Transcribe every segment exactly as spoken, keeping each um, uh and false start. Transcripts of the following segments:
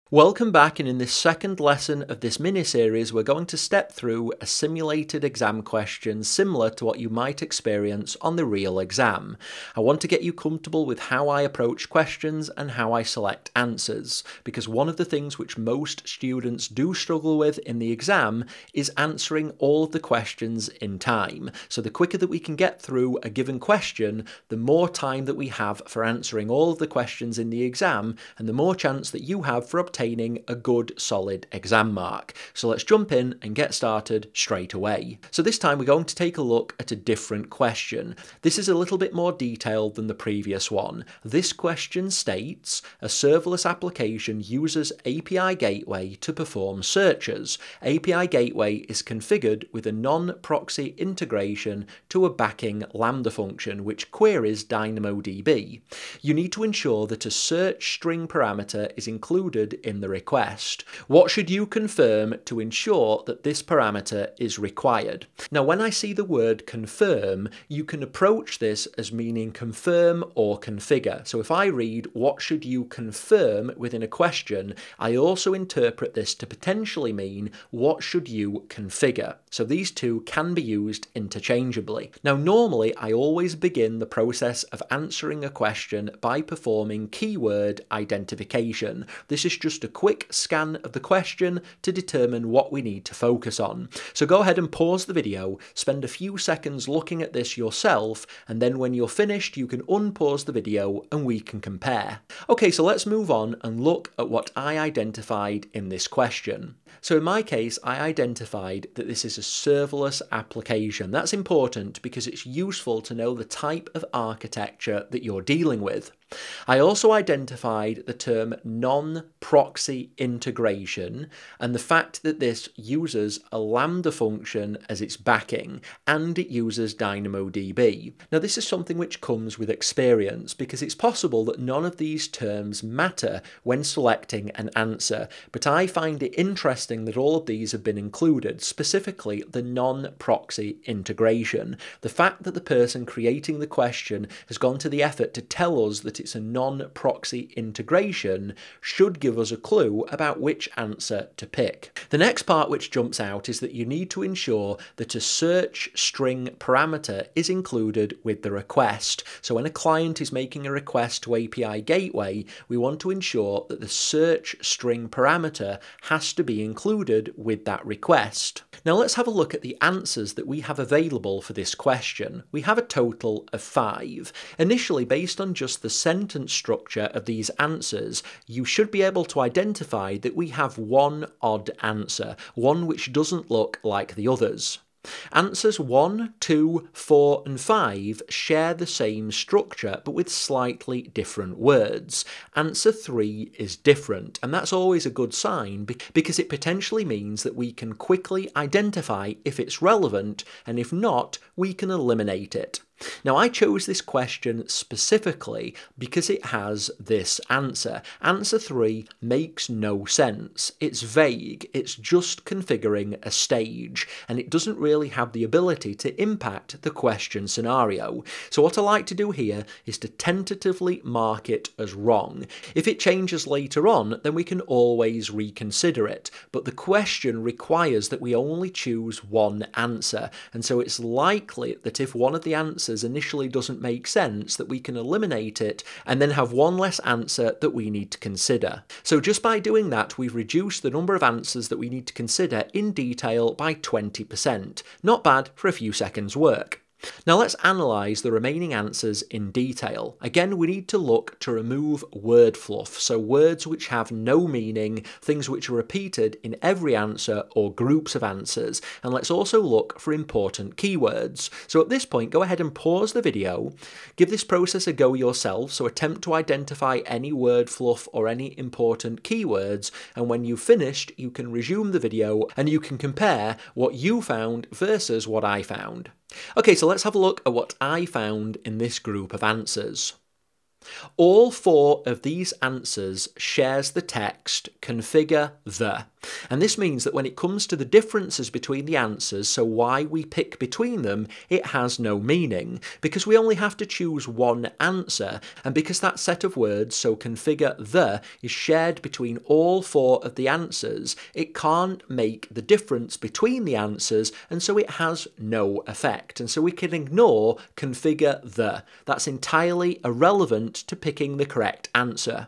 Welcome back, and in this second lesson of this mini-series we're going to step through a simulated exam question similar to what you might experience on the real exam. I want to get you comfortable with how I approach questions and how I select answers, because one of the things which most students do struggle with in the exam is answering all of the questions in time. So the quicker that we can get through a given question, the more time that we have for answering all of the questions in the exam, and the more chance that you have for obtaining obtaining a good solid exam mark. So let's jump in and get started straight away. So this time we're going to take a look at a different question. This is a little bit more detailed than the previous one. This question states, a serverless application uses A P I Gateway to perform searches. A P I Gateway is configured with a non-proxy integration to a backing Lambda function which queries DynamoDB. You need to ensure that a search string parameter is included in the request. What should you confirm to ensure that this parameter is required? Now, when I see the word confirm, you can approach this as meaning confirm or configure. So if I read what should you confirm within a question, I also interpret this to potentially mean what should you configure. So these two can be used interchangeably. Now, normally I always begin the process of answering a question by performing keyword identification. This is just a quick scan of the question to determine what we need to focus on. So go ahead and pause the video, spend a few seconds looking at this yourself, and then when you're finished you can unpause the video and we can compare. Okay, so let's move on and look at what I identified in this question. So in my case, I identified that this is a serverless application. That's important because it's useful to know the type of architecture that you're dealing with. I also identified the term non-proxy integration and the fact that this uses a Lambda function as its backing and it uses DynamoDB. Now, this is something which comes with experience because it's possible that none of these terms matter when selecting an answer, but I find it interesting that all of these have been included, specifically the non-proxy integration. The fact that the person creating the question has gone to the effort to tell us that it's a non-proxy integration should give us a clue about which answer to pick. The next part which jumps out is that you need to ensure that a search string parameter is included with the request. So when a client is making a request to A P I Gateway, we want to ensure that the search string parameter has to be included with that request. Now let's have a look at the answers that we have available for this question. We have a total of five. Initially, based on just the sentence structure of these answers, you should be able to identify that we have one odd answer, one which doesn't look like the others. Answers one, two, four and five share the same structure but with slightly different words. Answer three is different, and that's always a good sign because it potentially means that we can quickly identify if it's relevant, and if not, we can eliminate it. Now, I chose this question specifically because it has this answer. Answer three makes no sense. It's vague, it's just configuring a stage, and it doesn't really have the ability to impact the question scenario. So what I like to do here is to tentatively mark it as wrong. If it changes later on, then we can always reconsider it, but the question requires that we only choose one answer, and so it's likely that if one of the answers initially doesn't make sense, that we can eliminate it and then have one less answer that we need to consider. So just by doing that, we've reduced the number of answers that we need to consider in detail by twenty percent. Not bad for a few seconds work. Now let's analyse the remaining answers in detail. Again, we need to look to remove word fluff, so words which have no meaning, things which are repeated in every answer or groups of answers, and let's also look for important keywords. So at this point, go ahead and pause the video, give this process a go yourself, so attempt to identify any word fluff or any important keywords, and when you've finished, you can resume the video and you can compare what you found versus what I found. Okay, so let's have a look at what I found in this group of answers. All four of these answers shares the text configure the. And this means that when it comes to the differences between the answers, so why we pick between them, it has no meaning, because we only have to choose one answer, and because that set of words, so configure the, is shared between all four of the answers, it can't make the difference between the answers, and so it has no effect. And so we can ignore configure the. That's entirely irrelevant to picking the correct answer.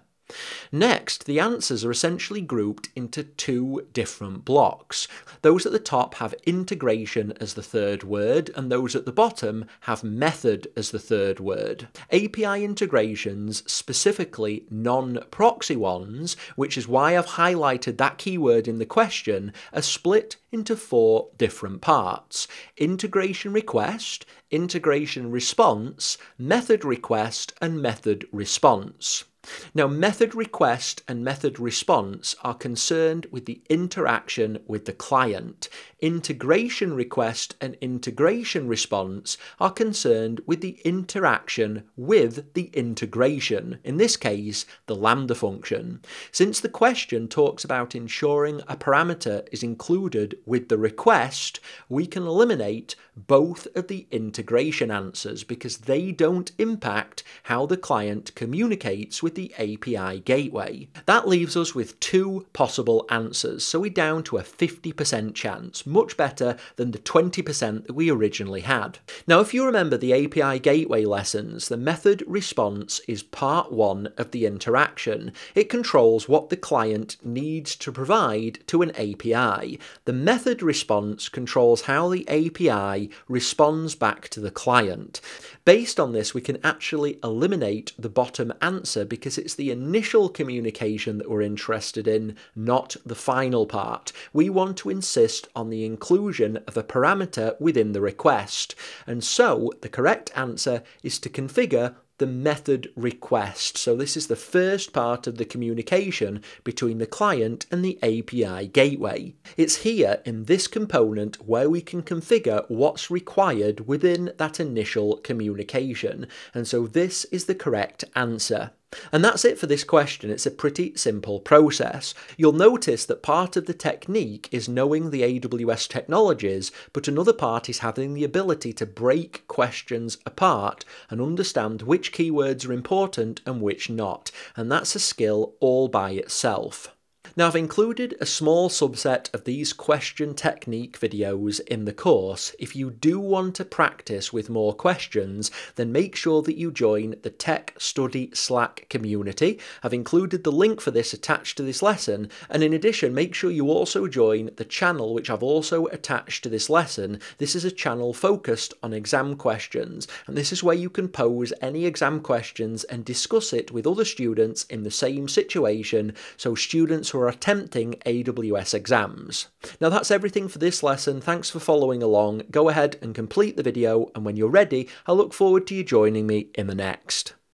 Next, the answers are essentially grouped into two different blocks. Those at the top have integration as the third word, and those at the bottom have method as the third word. A P I integrations, specifically non-proxy ones, which is why I've highlighted that keyword in the question, are split into four different parts: integration request, integration response, method request, and method response. Now, method request and method response are concerned with the interaction with the client. Integration request and integration response are concerned with the interaction with the integration, in this case, the Lambda function. Since the question talks about ensuring a parameter is included with the request, we can eliminate both of the integration answers because they don't impact how the client communicates with the A P I gateway. That leaves us with two possible answers, so we're down to a fifty percent chance, much better than the twenty percent that we originally had. Now, if you remember the A P I gateway lessons, the method response is part one of the interaction. It controls what the client needs to provide to an A P I. The method response controls how the A P I responds back to the client. Based on this, we can actually eliminate the bottom answer because it's the initial communication that we're interested in, not the final part. We want to insist on the inclusion of a parameter within the request. And so the correct answer is to configure the method request. So this is the first part of the communication between the client and the A P I gateway. It's here in this component where we can configure what's required within that initial communication. And so this is the correct answer. And that's it for this question. It's a pretty simple process. You'll notice that part of the technique is knowing the A W S technologies, but another part is having the ability to break questions apart and understand which keywords are important and which not. And that's a skill all by itself. Now, I've included a small subset of these question technique videos in the course. If you do want to practice with more questions, then make sure that you join the Tech Study Slack community. I've included the link for this attached to this lesson, and in addition, make sure you also join the channel which I've also attached to this lesson. This is a channel focused on exam questions, and this is where you can pose any exam questions and discuss it with other students in the same situation, so students who are attempting A W S exams. Now, that's everything for this lesson. Thanks for following along. Go ahead and complete the video, and when you're ready, I look forward to you joining me in the next.